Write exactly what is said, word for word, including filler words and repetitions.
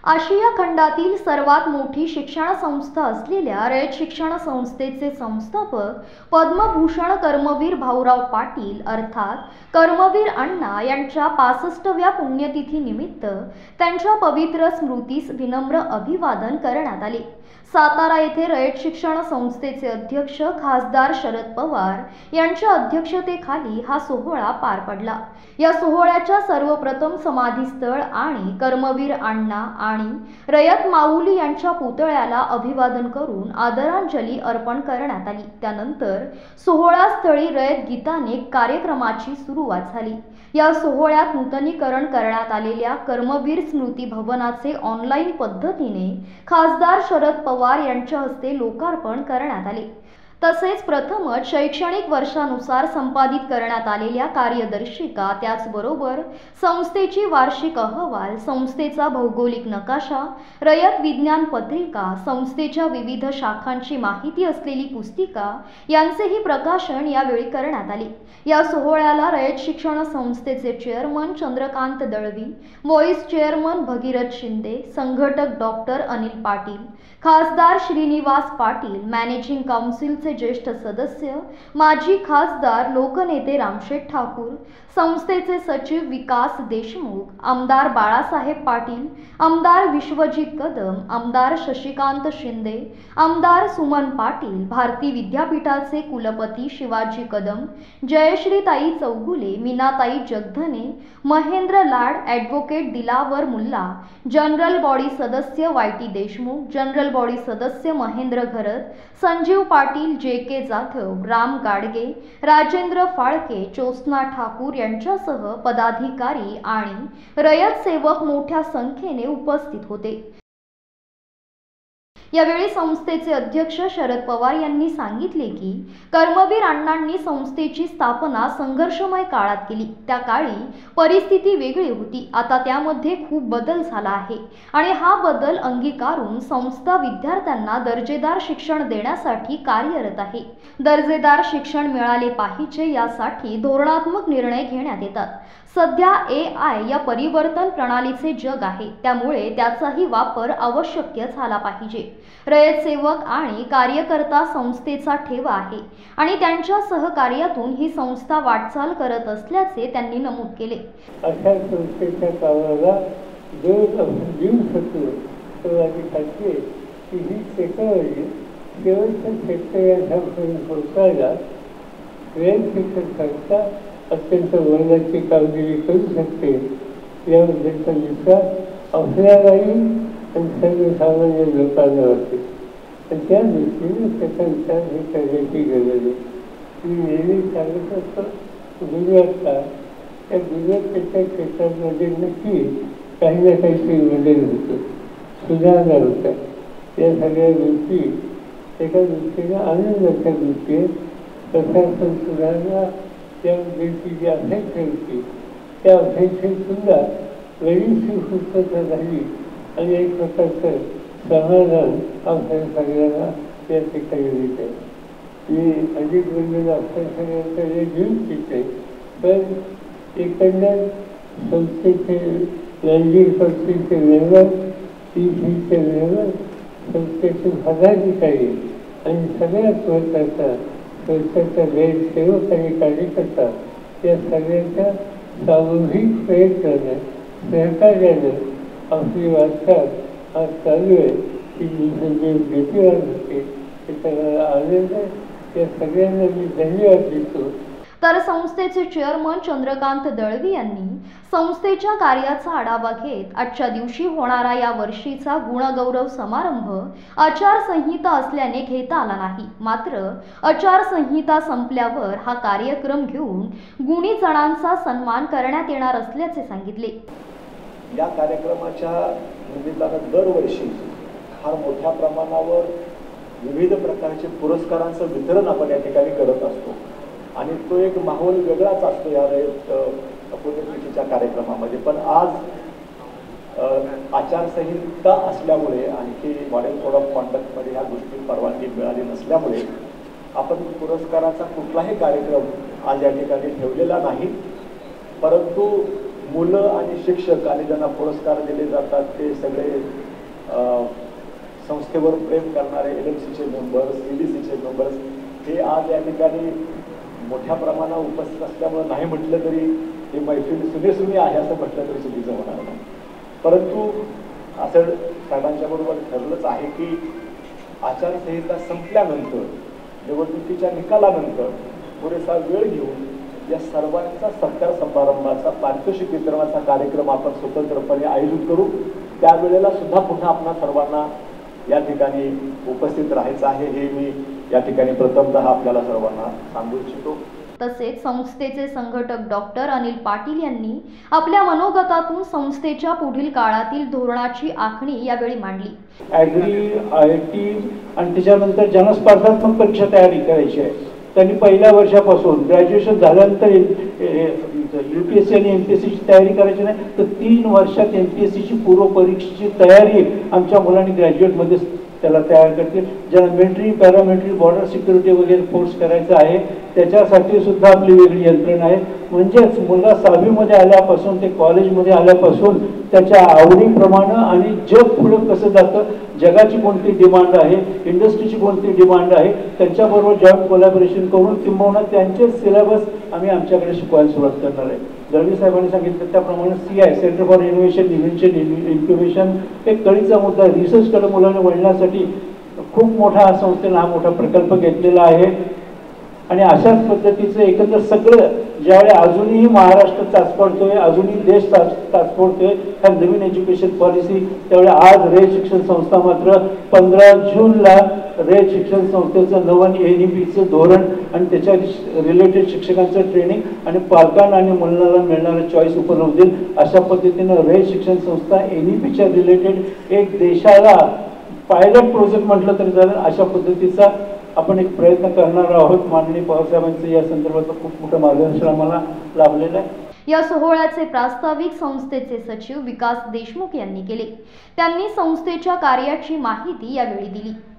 आशिया खंडातील सर्वात मोठी शिक्षण संस्था असलेल्या रयत शिक्षण संस्थेचे संस्थापक पद्मभूषण कर्मवीर भाऊराव पाटील अर्थात कर्मवीर अण्णा यांच्या पासष्टव्या पुण्यतिथीनिमित्त त्यांच्या पवित्र स्मृतीस विनम्र अभिवादन करण्यात आले। सातारा येथे रयत शिक्षण संस्थेचे अध्यक्ष खासदार शरद पवार यांच्या अध्यक्षतेखाली हा सोहळा पार पडला। या सोहळ्याच्या सर्वप्रथम समाधीस्थळ आणि कर्मवीर अण्णा आणि रयत माऊली यांच्या पुतळ्याला अभिवादन करून आदरांजली अर्पण करण्यात आली। त्यानंतर सोहळास्थळी रयत गीताने कार्यक्रमाची सुरुवात झाली। या सोहळ्यात नूतनीकरण करण्यात आलेल्या कर्मवीर स्मृती भवनाचे ऑनलाईन पद्धतीने खासदार शरद पवार यांच्या हस्ते लोकार्पण करण्यात आले। तसेच प्रथमच शैक्षणिक वर्षानुसार संपादित करण्यात आलेल्या कार्यदर्शिका, त्याचबरोबर संस्थेची वार्षिक अहवाल, संस्थेचा भौगोलिक नकाशा, रयत विज्ञान पत्रिका, संस्थेच्या विविध शाखांची माहिती असलेली पुस्तिका यांचेही प्रकाशन यावेळी करण्यात आले। या सोहळ्याला रयत शिक्षण संस्थेचे chairman Chandrakant Dalvi, vice chairman Bhagirath Shinde, संघटक डॉक्टर अनिल पाटील, खासदार श्रीनिवास पाटील, मॅनेजिंग काउन्सिलचे ज्येष्ठ सदस्य माजी खासदार लोकनेते रामशेठ ठाकूर, संस्थेचे सचिव विकास देशमुख, आमदार बाळासाहेब पाटील, आमदार विश्वजित कदम, आमदार शशिकांत शिंदे, आमदार सुमन पाटील, भारती विद्यापीठाचे कुलपती शिवाजी कदम, जयश्रीताई चौगुले, मीनाताई Jagdhane, Mahendra Lad, advocate Dilawar Mulla, general body सदस्य वायटी देशमुख, जनरल बॉडी सदस्य महेंद्र घरत, संजीव पाटील, जे के जाधव, राम गाडगे, राजेंद्र फाळके, ज्योत्स्ना ठाकूर यांच्यासह पदाधिकारी आणि रयत सेवक मोठ्या संख्येने उपस्थित होते। यावेळी संस्थेचे अध्यक्ष शरद पवार यांनी सांगितले की कर्मवीर अण्णांनी संस्थेची स्थापना संघर्षमय काळात केली। त्या काळी परिस्थिती वेगळी होती, आता त्यामध्ये खूप बदल झाला आहे आणि हा बदल अंगीकारून संस्था विद्यार्थ्यांना दर्जेदार शिक्षण देण्यासाठी कार्यरत आहे। दर्जेदार शिक्षण मिळाले पाहिजे यासाठी धोरणात्मक निर्णय घेण्यात येतात। सध्या ए आय या परिवर्तन प्रणालीचे जग आहे, त्यामुळे त्याचाही वापर आवश्यक झाला पाहिजे। रयत सेवक आणि कार्यकर्ता संस्थेचा ठेवा आहे आणि त्यांच्या सहकार्यातून ही संस्था वाटचाल करत असल्याचे त्यांनी नमूद केले। अशा संस्थेच्या कामाला जो देऊ शकतो तो आधी खाते की ही टेक्नॉलॉजी केवळ शेतकऱ्यांपर्यंत पोहोचायला रयत शिक्षण संस्था अत्यंत वर्गाची कामगिरी करू शकते याबद्दलचा विश्वास आपल्यालाही आणि सर्वसामान्य लोकांना वाटते। आणि त्या दृष्टीने त्याचा विचार हे करण्याची गरज आहे। मी नेहमी सांगत असतो गुणवत्ता त्या गुणवत्तेच्या क्षेत्रामध्ये नक्की काही ना काहीतरी बदल होतो, सुधारणा होतात। या सगळ्या गोष्टी एका दृष्टीने आनंदाच्या गोष्टी आहेत। प्रशासन सुधारणा त्याबद्दलची जी अपेक्षा होती त्या अपेक्षेतसुद्धा बरीचशी पूर्तता झाली आणि एक प्रकारचं समाधान आपल्या सगळ्यांना या ठिकाणी मिळते। मी अधिक बोललेलं आपल्या सगळ्यांकडे घेऊ इच्छिते, पण एकंदर संस्थेचे लँडिंग संस्थेचे लेवल, ई सीचे लेवल, संस्थेचे पदाधिकारी आणि सगळ्यात महत्त्वाचा संस्थेचा गैरसेवक आणि कार्यकर्ता या सगळ्यांच्या सामूहिक प्रयत्नाने सहकार्यानं आपली वाटचाल आज चालू आहे की जी गतिवाद होते त्याला आनंद आहे। या सगळ्यांना मी धन्यवाद देतो। तर संस्थेचे चेअरमन चंद्रकांत दळवी यांनी संस्थेच्या कार्याचा आढावा घेत आजच्या दिवशी होणारा या वर्षीचा गुणगौरव समारंभ आचारसंहिता असल्याने घेता आला नाही, मात्र आचारसंहिता संपल्यावर हा कार्यक्रम घेऊन गुणी जणांचा सन्मान करण्यात येणार असल्याचे सांगितले। या कार्यक्रमाच्या निमित्तानं दरवर्षी फार मोठ्या प्रमाणावर विविध प्रकारचे पुरस्कारांचं वितरण आपण या ठिकाणी करत असतो आणि तो एक माहोल वेगळाच असतो या रयत पुण्यतिथीच्या कार्यक्रमामध्ये। पण आज आचारसंहिता असल्यामुळे आणखी मॉडेल कोड ऑफ कॉन्डक्टमध्ये ह्या गोष्टी परवानगी मिळाली नसल्यामुळे आपण पुरस्काराचा कुठलाही कार्यक्रम आज या ठिकाणी ठेवलेला नाही, परंतु मुलं आणि शिक्षक आणि ज्यांना पुरस्कार दिले जातात ते सगळे संस्थेवर प्रेम करणारे एल एम सीचे मेंबर्स, सी डी सीचे मेंबर्स हे आज या ठिकाणी मोठ्या प्रमाणावर उपस्थित असल्यामुळे नाही म्हटलं तरी ही मैफिल सुनेसुनी आहे असं म्हटलं तरी चुकीचं होणार नाही. परंतु असं साहेबांच्या बरोबर ठरलंच आहे की आचारसंहिता संपल्यानंतर निवडणुकीच्या निकालानंतर पुरेसा वेळ घेऊन या सर्वांचा सत्कार समारंभाचा पारितोषिक वितरणाचा कार्यक्रम आपण स्वतंत्रपणे आयोजित करू. त्यावेळेला सुद्धा पुन्हा आपणा सर्वांना या ठिकाणी उपस्थित राहायचं आहे हे मी या ठिकाणी प्रथमतः आपल्याला सर्वांना सांगू इच्छितो. तसेच संस्थेचे संघटक डॉक्टर अनिल पाटील यांनी आपल्या मनोगतातून संस्थेच्या पुढील काळातील धोरणाची आखणी यावेळी मांडली. ॲग्री, आय आय टी आणि त्याच्यानंतर जनस्पर्धात्मक परीक्षा तयारी करायची आहे. त्यांनी पहिल्या वर्षापासून ग्रॅज्युएशन झाल्यानंतर यू पी एस सी आणि एम पी एस सीची तयारी करायची नाही तर तीन वर्षात एम पी एस सीची पूर्व परीक्षेची तयारी आमच्या मुलांनी ग्रॅज्युएटमध्ये त्याला तयार करतील. ज्यांना मिलिटरी, पॅरामिलिटरी, बॉर्डर सिक्युरिटी वगैरे कोर्स करायचा आहे त्याच्यासाठी सुद्धा आपली वेगळी यंत्रणा आहे. म्हणजेच मुलगा सहावीमध्ये आल्यापासून ते कॉलेजमध्ये आल्यापासून त्याच्या आवडीप्रमाणे आणि जग पुढे कसं जातं, जगाची कोणती डिमांड आहे, इंडस्ट्रीची कोणती डिमांड आहे, त्यांच्याबरोबर जॉईंट कोलॅबोरेशन करून किंबहुना त्यांचे सिलेबस आम्ही आमच्याकडे शिकवायला सुरुवात करणार आहे. दळवी साहेबांनी सांगितलं त्याप्रमाणे C I centre for innovation, invention, incubation एक कळीचा मुद्दा. रिसर्चकडे मुलांना वळण्यासाठी खूप मोठा संस्थेने हा मोठा प्रकल्प घेतलेला आहे. आणि अशाच पद्धतीचं एकंदर सगळं ज्यावेळी अजूनही महाराष्ट्र चाचपडतोय, अजूनही देश चाच चाचपडतोय ह्या नवीन एज्युकेशन पॉलिसी, त्यावेळी आज रे शिक्षण संस्था मात्र पंधरा जूनला रे शिक्षण संस्थेचं नवन एन ई पीचं धोरण आणि त्याच्या रिलेटेड शिक्षकांचं ट्रेनिंग आणि पालकांना आणि मुलांना मिळणारं चॉईस उपलब्ध होईल. अशा पद्धतीनं रे शिक्षण संस्था एन ई पीच्या रिलेटेड एक देशाला पायलट प्रोजेक्ट म्हटलं तरी झालं अशा पद्धतीचा आपण एक प्रयत्न करणार आहोत. माननीय पवारसाहेबांचं या संदर्भात खूप मोठं मार्गदर्शन आम्हाला लाभलेलं आहे. या सोहळ्याचे प्रास्ताविक संस्थेचे सचिव विकास देशमुख यांनी केले. त्यांनी संस्थेच्या कार्याची माहिती यावेळी दिली.